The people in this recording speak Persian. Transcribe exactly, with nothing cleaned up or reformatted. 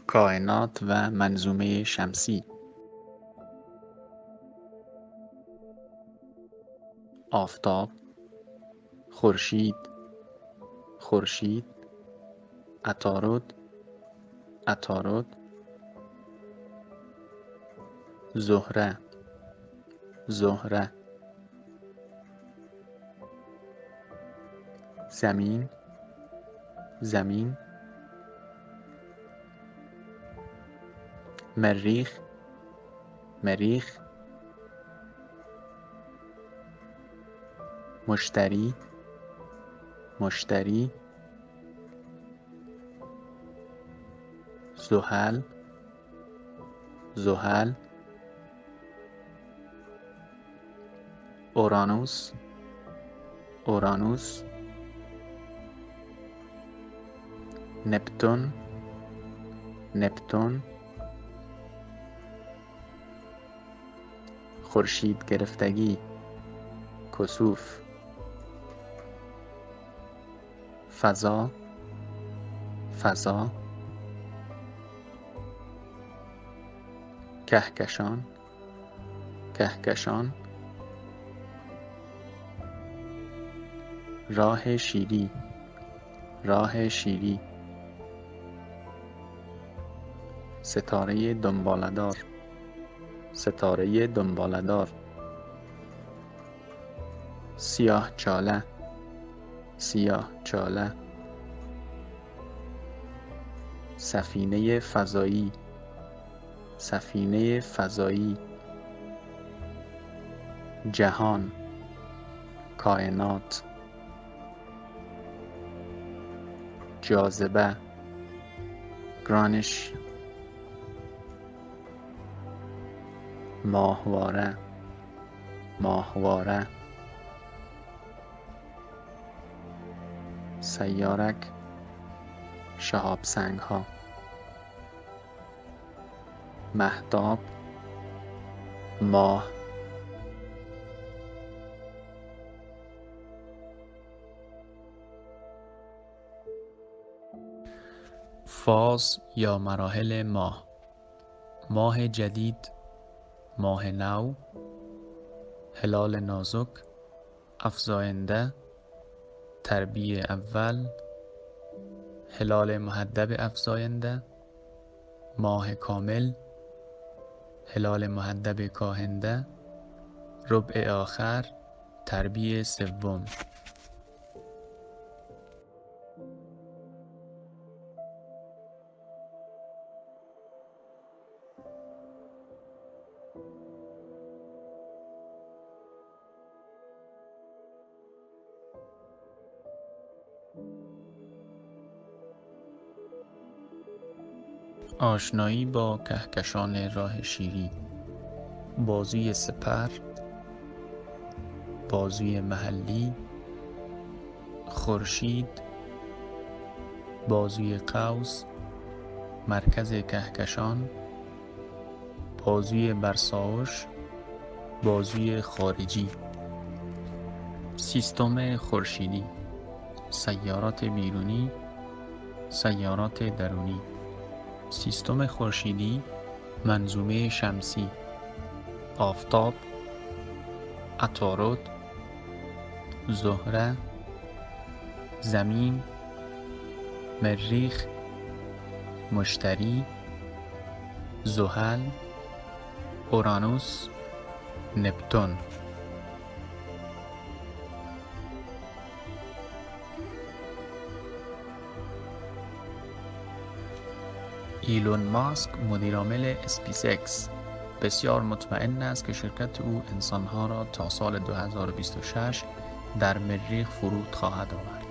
کائنات و منظومه شمسی. آفتاب، خورشید، خورشید، عطارد، عطارد، زهره، زهره، زمین، زمین، مریخ، مریخ، مشتری، مشتری، زحل، زحل، اورانوس، اورانوس، نپتون، نپتون، خورشید گرفتگی، کسوف، فضا، فضا، کهکشان، کهکشان، راه شیری، راه شیری، ستاره دنباله‌دار، ستاره دنباله‌دار، سیاه چاله، سیاه چاله، سفینه فضایی، سفینه فضایی، جهان، کائنات، جاذبه، گرانش، ماهواره، ماهواره، سیارک، شهاب سنگ ها، مهتاب، ماه، فاز یا مراحل ماه: ماه جدید، ماه نو، هلال نازک، افزاینده، تربیع اول، هلال مهدب افزاینده، ماه کامل، هلال مهدب کاهنده، ربع آخر، تربیع سوم. آشنایی با کهکشان راه شیری: بازوی سپر، بازوی محلی، خورشید، بازوی قوس، مرکز کهکشان، بازوی برساوش، بازوی خارجی. سیستم خورشیدی: سیارات بیرونی، سیارات درونی. سیستم خورشیدی، منظومه شمسی: آفتاب، عطارد، زهره، زمین، مریخ، مشتری، زحل، اورانوس، نپتون. ایلون ماسک، مدیرعامل اسپیس اکس، بسیار مطمئن است که شرکت او انسانها را تا سال دو هزار و بیست و شش در مریخ فرود خواهد آورد.